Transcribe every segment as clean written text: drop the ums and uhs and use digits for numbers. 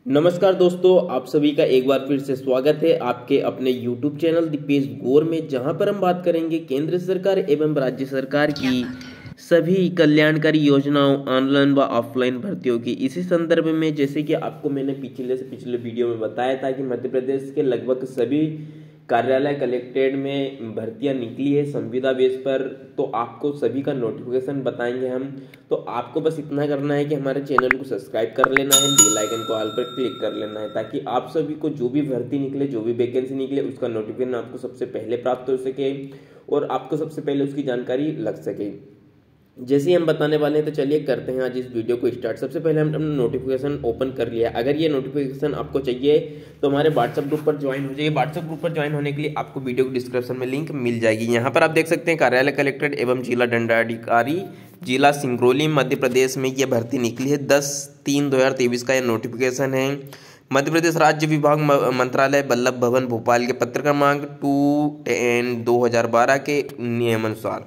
नमस्कार दोस्तों, आप सभी का एक बार फिर से स्वागत है आपके अपने YouTube चैनल दीपेश गौर में, जहां पर हम बात करेंगे केंद्र सरकार एवं राज्य सरकार की सभी कल्याणकारी योजनाओं ऑनलाइन व ऑफलाइन भर्तियों की। इसी संदर्भ में जैसे कि आपको मैंने पिछले वीडियो में बताया था कि मध्य प्रदेश के लगभग सभी कार्यालय कलेक्टेड में भर्तियां निकली है संविदा बेस पर, तो आपको सभी का नोटिफिकेशन बताएंगे हम। तो आपको बस इतना करना है कि हमारे चैनल को सब्सक्राइब कर लेना है, बेल आइकन को ऑल पर क्लिक कर लेना है, ताकि आप सभी को जो भी भर्ती निकले, जो भी वैकेंसी निकले, उसका नोटिफिकेशन आपको सबसे पहले प्राप्त हो सके और आपको सबसे पहले उसकी जानकारी लग सके। जैसे ही हम बताने वाले हैं तो चलिए करते हैं आज इस वीडियो को स्टार्ट। सबसे पहले हमने नोटिफिकेशन ओपन कर लिया। अगर ये नोटिफिकेशन आपको चाहिए तो हमारे व्हाट्सएप ग्रुप पर ज्वाइन हो जाइए। व्हाट्सएप ग्रुप पर ज्वाइन होने के लिए आपको वीडियो के डिस्क्रिप्शन में लिंक मिल जाएगी। यहाँ पर आप देख सकते हैं कार्यालय कलेक्टर एवं जिला दंडाधिकारी जिला सिंगरौली मध्य प्रदेश में यह भर्ती निकली है। 10/3/2023 का यह नोटिफिकेशन है। मध्य प्रदेश राज्य विभाग मंत्रालय वल्लभ भवन भोपाल के पत्र क्रमांक 2/10/2012 के नियमानुसार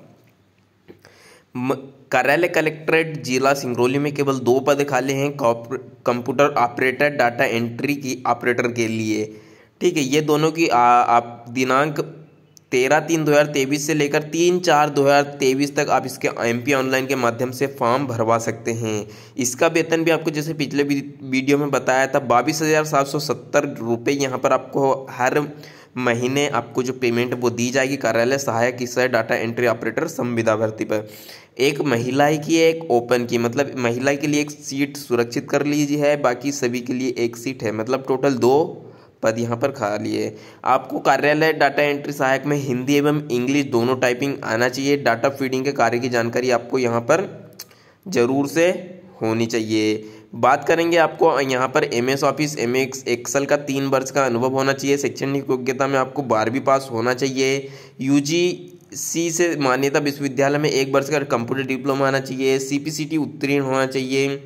कार्यालय कलेक्ट्रेट जिला सिंगरौली में केवल 2 पद खाली हैं कंप्यूटर ऑपरेटर, डाटा एंट्री की ऑपरेटर के लिए। ठीक है, ये दोनों की आप दिनांक 13/3/2023 से लेकर 3/4/2023 तक आप इसके MP ऑनलाइन के माध्यम से फॉर्म भरवा सकते हैं। इसका वेतन भी आपको जैसे पिछले वीडियो में बताया था 22,770 रुपये यहाँ पर आपको हर महीने आपको जो पेमेंट वो दी जाएगी कार्यालय सहायक विषय डाटा एंट्री ऑपरेटर संविदा भर्ती पर। एक महिला की है, एक ओपन की, मतलब महिला के लिए एक सीट सुरक्षित कर लीजिए है, बाकी सभी के लिए एक सीट है, मतलब टोटल 2 पद यहाँ पर खाली है। आपको कार्यालय डाटा एंट्री सहायक में हिंदी एवं इंग्लिश दोनों टाइपिंग आना चाहिए। डाटा फीडिंग के कार्य की जानकारी आपको यहाँ पर जरूर से होनी चाहिए। बात करेंगे आपको यहाँ पर MS ऑफिस MS एक्सेल का 3 वर्ष का अनुभव होना चाहिए। शैक्षणिक योग्यता में आपको 12वीं पास होना चाहिए। UGC से मान्यता विश्वविद्यालय में 1 वर्ष का कंप्यूटर डिप्लोमा आना चाहिए। CPCT उत्तीर्ण होना चाहिए।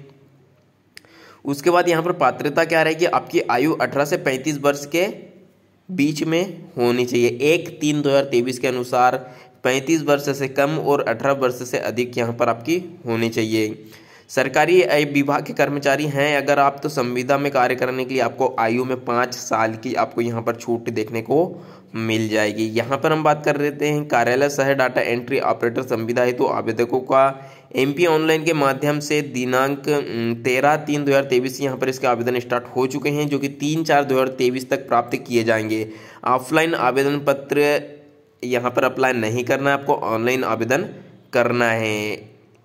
उसके बाद यहाँ पर पात्रता क्या रहेगी, आपकी आयु 18 से 35 वर्ष के बीच में होनी चाहिए। 1/3/2023 के अनुसार 35 वर्ष से कम और 18 वर्ष से अधिक यहाँ पर आपकी होनी चाहिए। सरकारी विभाग के कर्मचारी हैं अगर आप, तो संविदा में कार्य करने के लिए आपको आयु में 5 साल की आपको यहाँ पर छूट देखने को मिल जाएगी। यहाँ पर हम बात कर लेते हैं कार्यालय सह डाटा एंट्री ऑपरेटर संविदा है, तो आवेदकों का MP ऑनलाइन के माध्यम से दिनांक 13/3/2023 यहाँ पर इसके आवेदन स्टार्ट हो चुके हैं, जो कि 3/4/2023 तक प्राप्त किए जाएंगे। ऑफलाइन आवेदन पत्र यहाँ पर अप्लाई नहीं करना है, आपको ऑनलाइन आवेदन करना है।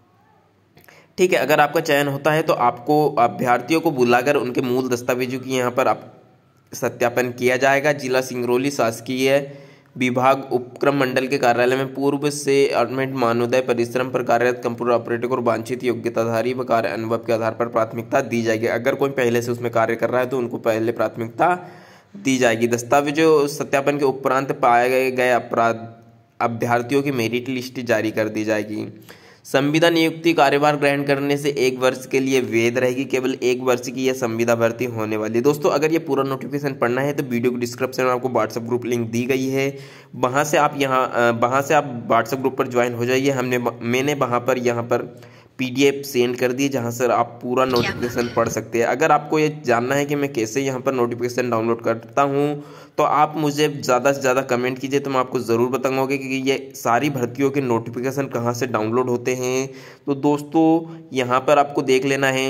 ठीक है, अगर आपका चयन होता है तो आपको अभ्यर्थियों को बुलाकर उनके मूल दस्तावेजों की यहाँ पर आप सत्यापन किया जाएगा। जिला सिंगरौली शासकीय विभाग उपक्रम मंडल के कार्यालय में पूर्व से एडमिट मानोदय परिश्रम पर कार्यरत कंप्यूटर ऑपरेटर को वांछित योग्यताधारी व कार्य अनुभव के आधार पर प्राथमिकता दी जाएगी। अगर कोई पहले से उसमें कार्य कर रहा है तो उनको पहले प्राथमिकता दी जाएगी। दस्तावेजों सत्यापन के उपरांत पाए गए अपराध अभ्यर्थियों की मेरिट लिस्ट जारी कर दी जाएगी। संविदा नियुक्ति कार्यभार ग्रहण करने से 1 वर्ष के लिए वैध रहेगी। केवल 1 वर्ष की यह संविदा भर्ती होने वाली है। दोस्तों, अगर ये पूरा नोटिफिकेशन पढ़ना है तो वीडियो के डिस्क्रिप्शन में आपको व्हाट्सएप ग्रुप लिंक दी गई है, वहाँ से आप व्हाट्सएप ग्रुप पर ज्वाइन हो जाइए। मैंने वहाँ पर PDF सेंड कर दी, जहाँ से आप पूरा नोटिफिकेशन पढ़ सकते हैं। अगर आपको ये जानना है कि मैं कैसे यहाँ पर नोटिफिकेशन डाउनलोड करता हूँ तो आप मुझे ज़्यादा से ज़्यादा कमेंट कीजिए, तो मैं आपको ज़रूर बताऊँगा कि ये सारी भर्तियों के नोटिफिकेशन कहाँ से डाउनलोड होते हैं। तो दोस्तों, यहाँ पर आपको देख लेना है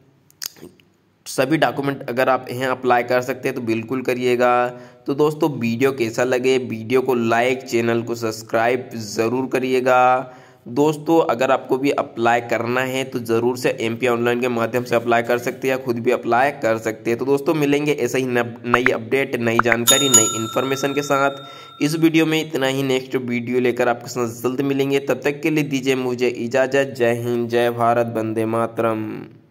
सभी डॉक्यूमेंट, अगर आप यहाँ अप्लाई कर सकते हैं तो बिल्कुल करिएगा। तो दोस्तों, वीडियो कैसा लगे, वीडियो को लाइक, चैनल को सब्सक्राइब ज़रूर करिएगा। दोस्तों, अगर आपको भी अप्लाई करना है तो ज़रूर से MP ऑनलाइन के माध्यम से अप्लाई कर सकते हैं या खुद भी अप्लाई कर सकते हैं। तो दोस्तों, मिलेंगे ऐसे ही नई अपडेट, नई जानकारी, नई इन्फॉर्मेशन के साथ। इस वीडियो में इतना ही। नेक्स्ट वीडियो लेकर आपके साथ जल्द मिलेंगे। तब तक के लिए दीजिए मुझे इजाज़त। जय हिंद, जय भारत, वंदे मातरम।